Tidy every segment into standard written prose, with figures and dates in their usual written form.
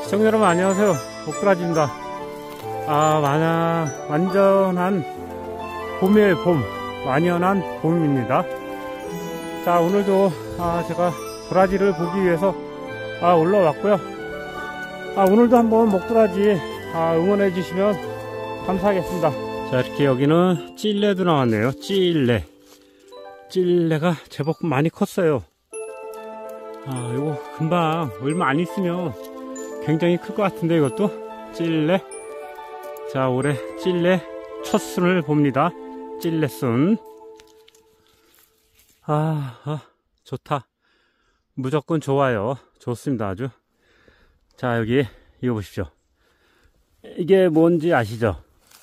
시청자 여러분 안녕하세요. 목도라지입니다. 완전한 봄의 봄, 완연한 봄입니다. 자, 오늘도 제가 도라지를 보기 위해서 올라왔고요. 오늘도 한번 목도라지 응원해 주시면 감사하겠습니다. 자, 이렇게 여기는 찔레도 나왔네요. 찔레가 제법 많이 컸어요. 이거 금방 얼마 안 있으면 굉장히 클 것 같은데, 이것도 찔레. 자, 올해 찔레 첫 순을 봅니다. 찔레 순. 좋다. 무조건 좋아요. 좋습니다, 아주. 자, 여기 이거 보십시오. 이게 뭔지 아시죠?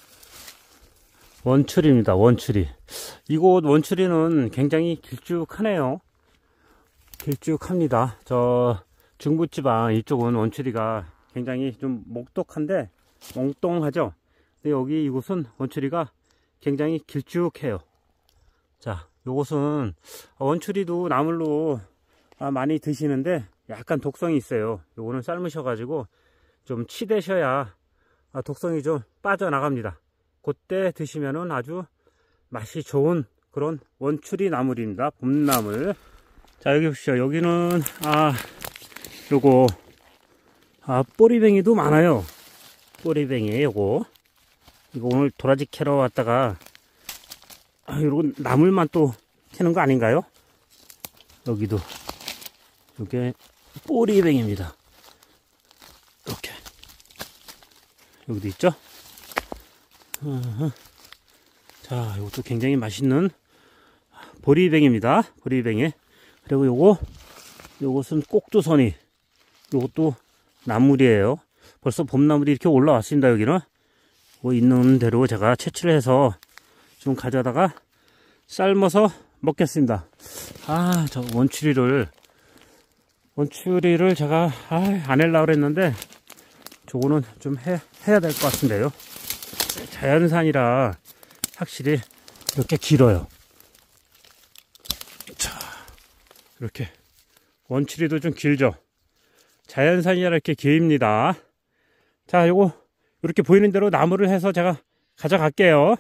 원추리입니다. 원추리. 이곳 원추리는 굉장히 길쭉하네요. 길쭉합니다. 저 중부지방 이쪽은 원추리가 굉장히 좀 목독한데 몽똥하죠. 근데 여기 이곳은 원추리가 굉장히 길쭉해요. 자, 요것은 원추리도 나물로 많이 드시는데 약간 독성이 있어요. 요거는 삶으셔가지고 좀 치대셔야 독성이 좀 빠져나갑니다. 그때 드시면은 아주 맛이 좋은 그런 원추리 나물입니다. 봄나물. 자, 여기 보시죠. 여기는 요거 꼬리뱅이도 많아요. 꼬리뱅이 요거. 이거 오늘 도라지 캐러 왔다가 요런 나물만 또 캐는 거 아닌가요? 여기도 요게 꼬리뱅이입니다. 이렇게 여기도 있죠. 자, 이것도 굉장히 맛있는 보리뱅입니다. 보리뱅이. 그리고 요것은 꼭두선이. 요것도 나물이에요. 벌써 봄나물이 이렇게 올라왔습니다. 여기는 있는 대로 제가 채취를 해서 좀 가져다가 삶아서 먹겠습니다. 저 원추리를 제가 안 하려고 그랬는데 저거는 좀 해야 될 것 같은데요. 자연산이라 확실히 이렇게 길어요. 자, 이렇게 원추리도 좀 길죠. 자연산이라 이렇게 길입니다. 자, 요거 이렇게 보이는 대로 나무를 해서 제가 가져갈게요.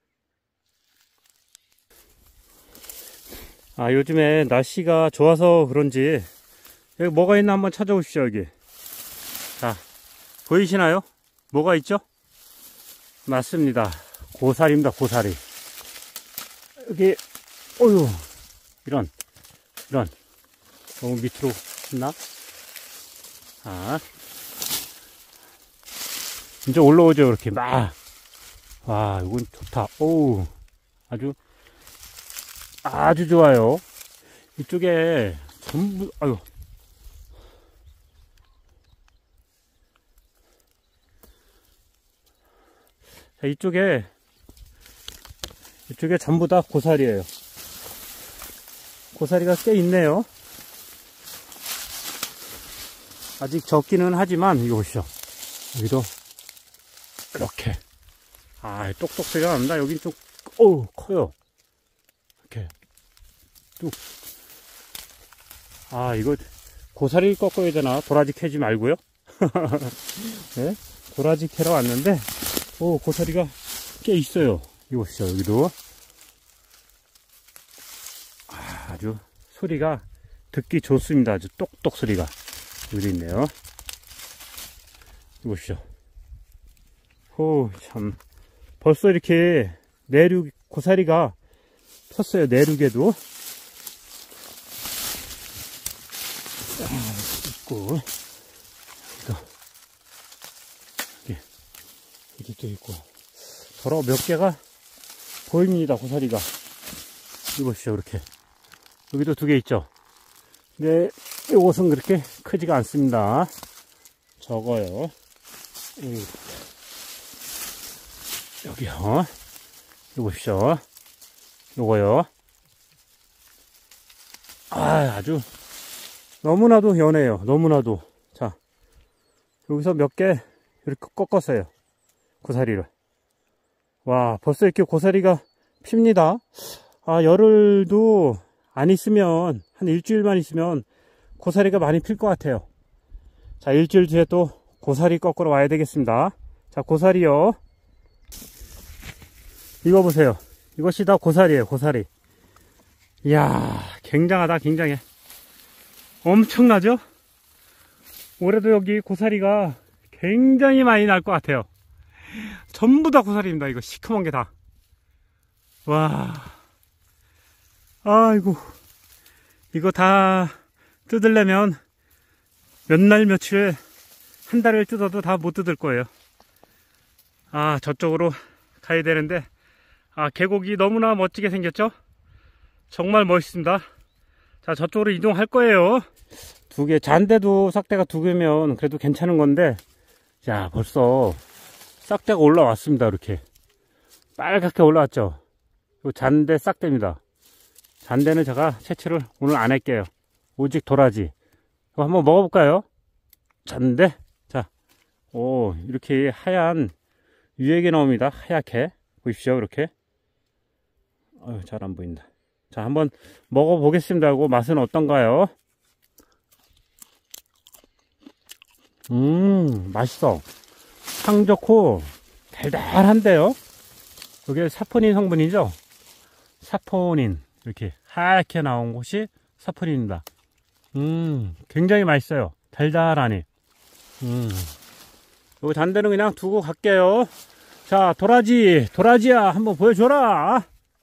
요즘에 날씨가 좋아서 그런지 여기 뭐가 있나 한번 찾아오십시오. 여기. 자, 보이시나요? 뭐가 있죠? 맞습니다. 고사리입니다. 고사리. 여기 이런 너무 밑으로 있나? 이제 올라오죠. 이렇게 막. 와, 이건 좋다. 아주 좋아요. 이쪽에 전부 자, 이쪽에 전부 다 고사리예요. 고사리가 꽤 있네요. 아직 적기는 하지만 이거 보시죠. 여기도 이렇게 똑똑 소리가 납니다. 여긴 좀 커요. 이렇게 뚝. 이거 고사리 꺾어야 되나? 도라지 캐지 말고요. 네? 도라지 캐러 왔는데 고사리가 꽤 있어요. 이거 보시죠. 여기도 아주 소리가 듣기 좋습니다. 아주 똑똑 소리가 여기 있네요. 이거 보시죠. 참 벌써 이렇게 내륙 고사리가 폈어요. 내륙에도 있고 여기도 있고 더러 몇 개가 보입니다. 고사리가. 이거 보시죠. 이렇게 여기도 2개 있죠. 근데 이것은 그렇게 크지가 않습니다. 적어요. 여기요. 이거 보십시오. 요거요. 아주 너무나도 연해요. 너무나도. 자, 여기서 몇 개 이렇게 꺾었어요. 고사리를. 와, 벌써 이렇게 고사리가 핍니다. 열흘도 안 있으면, 한 일주일만 있으면 고사리가 많이 필 것 같아요. 자, 일주일 뒤에 또 고사리 꺾으러 와야 되겠습니다. 자, 고사리요. 이거 보세요. 이것이 다 고사리예요, 고사리. 이야, 굉장하다, 굉장해. 엄청나죠? 올해도 여기 고사리가 굉장히 많이 날 것 같아요. 전부 다 고사리입니다. 이거 시커먼 게 다. 와, 아이고, 이거 다 뜯으려면 몇 날 며칠, 한 달을 뜯어도 다 못 뜯을 거예요. 아, 저쪽으로 가야 되는데, 아, 계곡이 너무나 멋지게 생겼죠? 정말 멋있습니다. 자, 저쪽으로 이동할 거예요. 두 개, 잔대도 싹대가 두 개면 그래도 괜찮은 건데, 자, 벌써 싹대가 올라왔습니다. 이렇게 빨갛게 올라왔죠. 요 잔대 싹대입니다. 잔대는 제가 채취를 오늘 안 할게요. 오직 도라지. 이거 한번 먹어볼까요? 잔대. 자, 오, 이렇게 하얀 유액이 나옵니다. 하얗게 보십시오. 이렇게. 잘 안 보인다. 자, 한번 먹어보겠습니다. 하고 맛은 어떤가요? 맛있어. 향 좋고 달달한데요. 이게 사포닌 성분이죠. 사포닌. 이렇게 하얗게 나온 곳이 사포닌입니다. 굉장히 맛있어요. 달달하니. 요 잔대는 그냥 두고 갈게요. 자, 도라지야, 한번 보여줘라.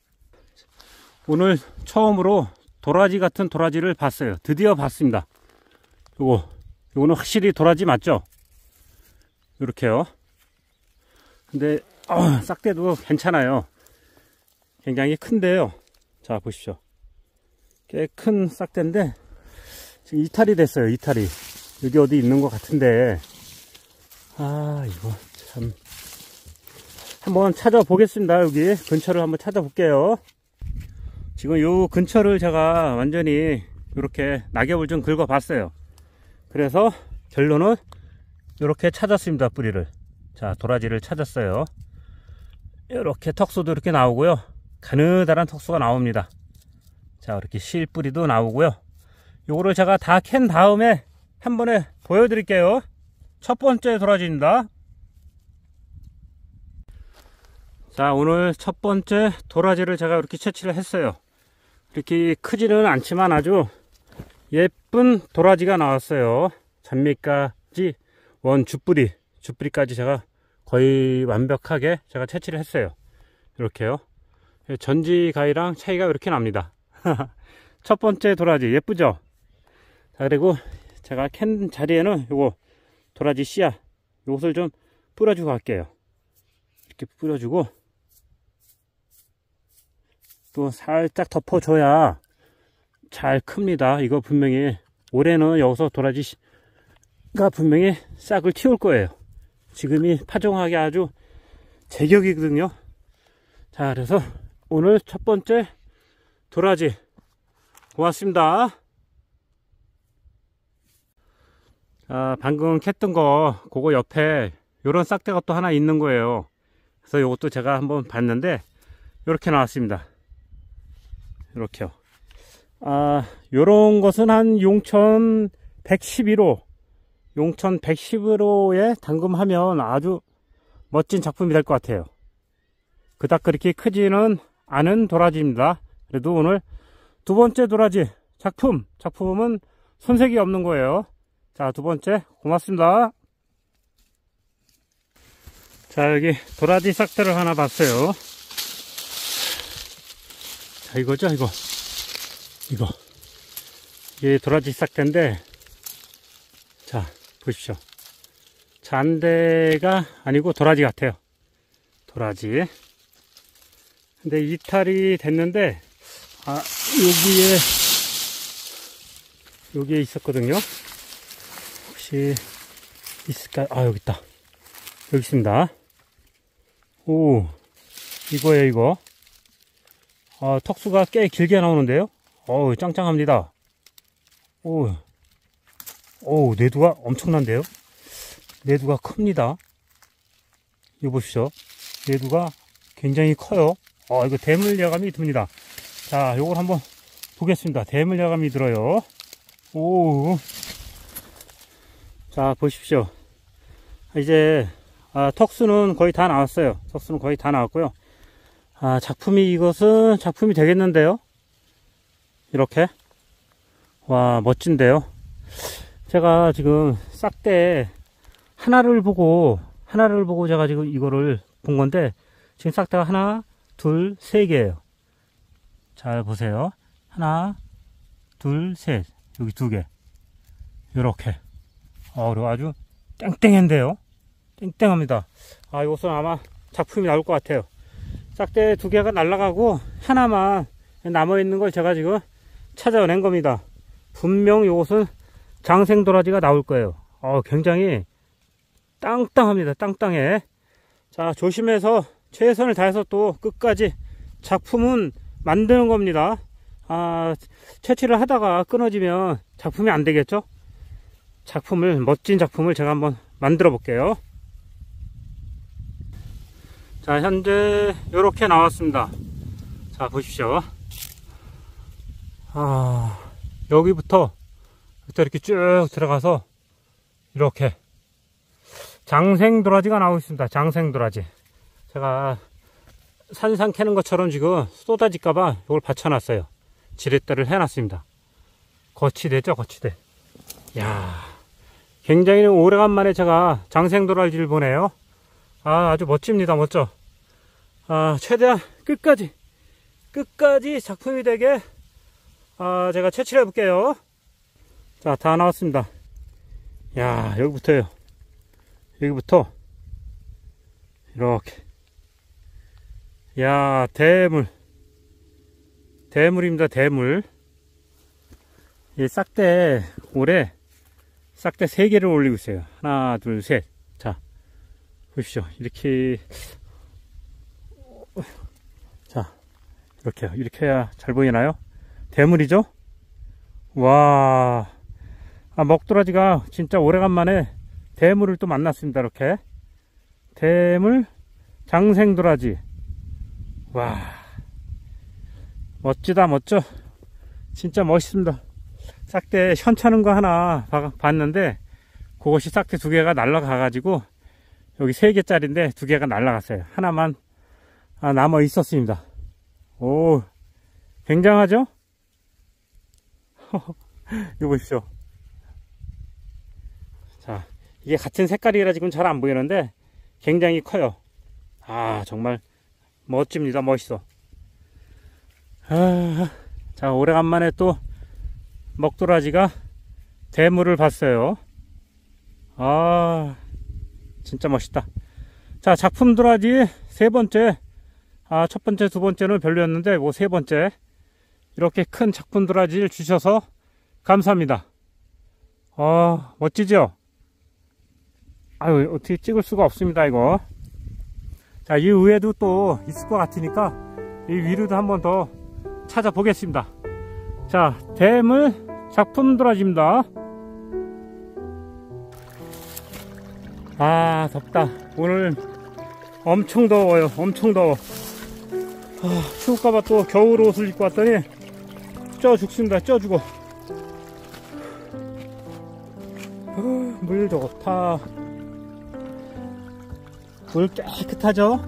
오늘 처음으로 도라지 같은 도라지를 봤어요. 드디어 봤습니다. 요거는 확실히 도라지 맞죠? 요렇게요. 근데 싹대도 괜찮아요. 굉장히 큰데요. 자, 보십시오. 꽤 큰 싹대인데 지금 이탈이 됐어요. 이탈이. 여기 어디 있는 것 같은데, 아, 이거 참, 한번 찾아보겠습니다. 여기 근처를 한번 찾아볼게요. 지금 요 근처를 제가 완전히 이렇게 낙엽을 좀 긁어봤어요. 그래서 결론은 이렇게 찾았습니다. 뿌리를. 자, 도라지를 찾았어요. 이렇게 턱수도 이렇게 나오고요. 가느다란 턱수가 나옵니다. 자, 이렇게 실 뿌리도 나오고요. 요거를 제가 다 캔 다음에 한 번에 보여드릴게요. 첫 번째 도라지입니다. 자, 오늘 첫 번째 도라지를 제가 이렇게 채취를 했어요. 이렇게 크지는 않지만 아주 예쁜 도라지가 나왔어요. 잔밑까지 주뿌리까지 제가 거의 완벽하게 제가 채취를 했어요. 이렇게요. 전지가위랑 차이가 이렇게 납니다. 첫 번째 도라지 예쁘죠? 자, 그리고 제가 캔 자리에는 요거 도라지 씨앗, 요것을 좀 뿌려주고 갈게요. 이렇게 뿌려주고 또 살짝 덮어줘야 잘 큽니다. 이거 분명히 올해는 여기서 도라지가 분명히 싹을 틔울 거예요. 지금이 파종하기 아주 제격이거든요. 자, 그래서 오늘 첫 번째 도라지 고맙습니다. 자, 방금 캤던 거 그거 옆에 요런 싹대가 또 하나 있는 거예요. 그래서 요것도 제가 한번 봤는데 요렇게 나왔습니다. 이렇게요. 아, 요런 것은 한 용천 111호, 용천 111호에 담금하면 아주 멋진 작품이 될 것 같아요. 그닥 그렇게 크지는 않은 도라지입니다. 그래도 오늘 두 번째 도라지 작품은 손색이 없는 거예요. 자, 두 번째 고맙습니다. 자, 여기 도라지 싹대를 하나 봤어요. 자, 이거죠, 이거. 이게 도라지 싹대인데, 자, 보십시오. 잔대가 아니고 도라지 같아요. 도라지. 근데 이탈이 됐는데, 아, 여기에 있었거든요. 혹시 있을까요? 아, 여기 있다. 여기 있습니다. 오, 이거예요, 이거. 아, 턱수가 꽤 길게 나오는데요. 어우, 짱짱합니다. 오, 내두가 엄청난데요. 내두가 큽니다. 이거 보십시오. 내두가 굉장히 커요. 이거 대물 야감이 듭니다. 자, 요걸 한번 보겠습니다. 대물 야감이 들어요. 오, 자, 보십시오. 이제 턱수는 거의 다 나왔어요. 턱수는 거의 다 나왔고요. 작품이, 이것은 작품이 되겠는데요. 이렇게. 와, 멋진데요. 제가 지금 싹대 하나를 보고 제가 지금 이거를 본 건데, 지금 싹대가 하나, 둘, 세 개예요. 잘 보세요. 하나, 둘, 셋. 여기 두 개. 요렇게. 그리고 아주 땡땡한데요. 땡땡합니다. 이것은 아마 작품이 나올 것 같아요. 싹대 두 개가 날아가고 하나만 남아있는 걸 제가 지금 찾아낸 겁니다. 분명 이것은 장생도라지가 나올 거예요. 굉장히 땅땅합니다. 땅땅해. 자, 조심해서 최선을 다해서 또 끝까지 작품은 만드는 겁니다. 채취를 하다가 끊어지면 작품이 안 되겠죠? 멋진 작품을 제가 한번 만들어 볼게요. 자, 현재 이렇게 나왔습니다. 자, 보십시오. 여기부터 이렇게 쭉 들어가서 이렇게 장생도라지가 나오고 있습니다. 장생도라지. 제가 산상 캐는 것처럼 지금 쏟아질까봐 이걸 받쳐놨어요. 지렛대를 해놨습니다. 거치대죠, 거치대. 이야, 굉장히 오래간만에 제가 장생도라지를 보네요. 아주 멋집니다. 멋져. 최대한 끝까지 작품이 되게 제가 채취를 해볼게요. 자, 다 나왔습니다. 야, 여기부터요. 여기부터 이렇게. 야, 대물입니다. 대물. 이 싹대 올해 싹대 3개를 올리고 있어요. 하나, 둘, 셋. 자, 보십시오. 이렇게. 자, 이렇게요. 이렇게 해야 잘 보이나요? 대물이죠? 와, 먹도라지가 진짜 오래간만에 대물을 또 만났습니다. 이렇게 대물 장생도라지. 와, 멋지다. 멋져. 진짜 멋있습니다. 싹대 현찮은 거 하나 봤는데 그것이 싹대 2개가 날라가 가지고 여기 3개짜리인데 2개가 날라갔어요. 하나만 남아 있었습니다. 오, 굉장하죠? 이거 보십시오. 자, 이게 같은 색깔이라 지금 잘 안 보이는데 굉장히 커요. 정말 멋집니다. 멋있어. 자, 오래간만에 또 먹도라지가 대물을 봤어요. 진짜 멋있다. 자, 작품 도라지 3번째. 첫 번째, 2번째는 별로였는데 뭐 3번째 이렇게 큰 작품 도라지를 주셔서 감사합니다. 멋지죠? 어떻게 찍을 수가 없습니다, 이거. 자, 이 위에도 또 있을 것 같으니까 이 위로도 한번 더 찾아보겠습니다. 자, 대물 작품 도라지입니다. 덥다. 오늘 엄청 더워요. 엄청 더워. 추울까봐 또 겨울 옷을 입고 왔더니 쪄 죽습니다. 쪄 죽어. 물 좋다. 물 깨끗하죠?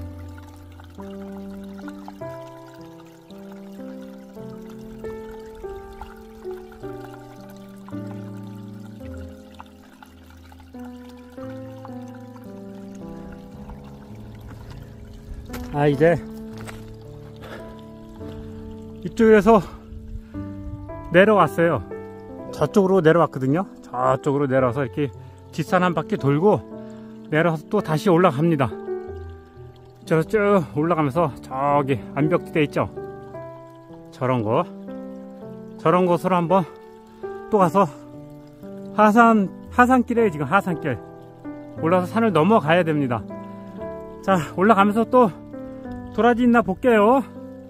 이제 이쪽에서 내려왔어요. 저쪽으로 내려왔거든요. 저쪽으로 내려와서 이렇게 뒷산 한 바퀴 돌고 내려와서 또 다시 올라갑니다. 저 쭉 올라가면서 저기 암벽지대 있죠? 저런 곳으로 한번 또 가서 하산길에 지금 하산길 올라서 산을 넘어가야 됩니다. 자, 올라가면서 또 도라지 있나 볼게요.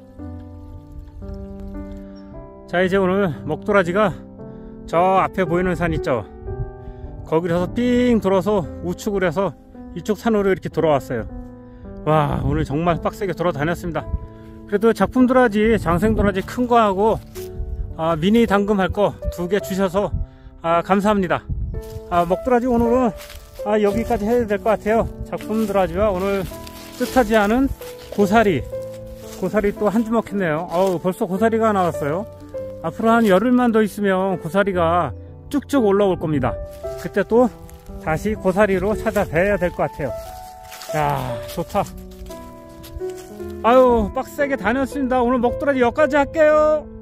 자, 이제 오늘 먹도라지가 저 앞에 보이는 산 있죠? 거기서 삥 돌아서 우측으로 해서 이쪽 산으로 이렇게 돌아왔어요. 와, 오늘 정말 빡세게 돌아다녔습니다. 그래도 작품 도라지, 장생 도라지 큰 거 하고 미니 당금 할 거 2개 주셔서 감사합니다. 먹도라지 오늘은 여기까지 해야 될 것 같아요. 작품들하지와 오늘 뜻하지 않은 고사리 또 한 주먹 했네요. 벌써 고사리가 나왔어요. 앞으로 한 열흘만 더 있으면 고사리가 쭉쭉 올라올 겁니다. 그때 또 다시 고사리로 찾아뵈야 될 것 같아요. 야, 좋다. 아유, 빡세게 다녔습니다. 오늘 먹도라지 여기까지 할게요.